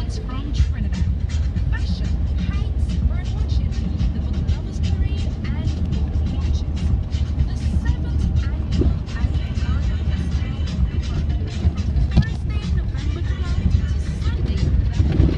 It's from Trinidad. Fashion, hats, birdwatching, the book Lovers Parade, and book launches. The 7th Annual Advent Garden Festival from Thursday, November 12th to Sunday, November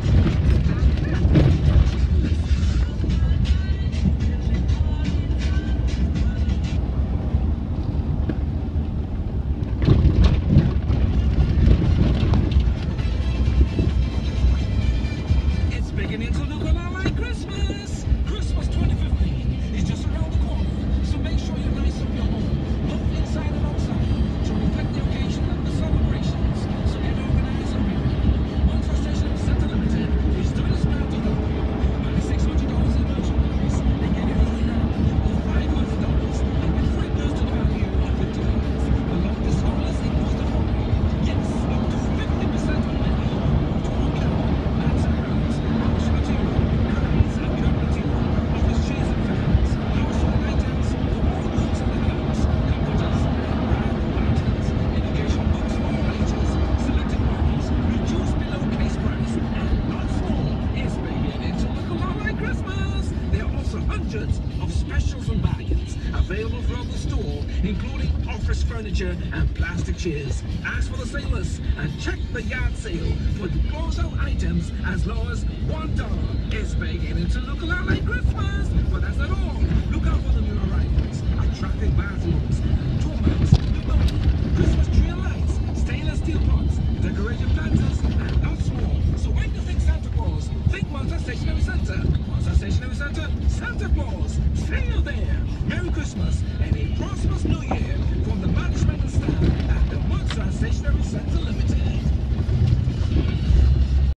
14th. It's beginning to look a lot like Christmas. Christmas 2015 is just around the corner, so make sure you're nice on your home, both inside and outside, to reflect the occasion and the celebrations. So get organized and ready. One Frustration Center Limited is doing a special offer. Buy $600 in merchandise and get it free now, or $500 and get free goods to the value of $50. The longest haulers equals the following. Yes, up to 50% on many. To one count, that's a crowds. House material, curtains and curtain office chairs and fans, household items for all rooms in the house, comforters, brand new items, education books for all ages, selected models, reduced below case price, and lots more is beginning to look a lot like Christmas. There are also hundreds of specials and bargains available throughout the store, including office furniture and plastic chairs. Ask for the sailors and check the yard sale for closeout items as low as $1. It's beginning to look a lot like Christmas, but that's not all. Look out for the new arrivals, attractive bathrooms, doormats, new balcony, Christmas tree and lights, stainless steel pots, decorative planters, and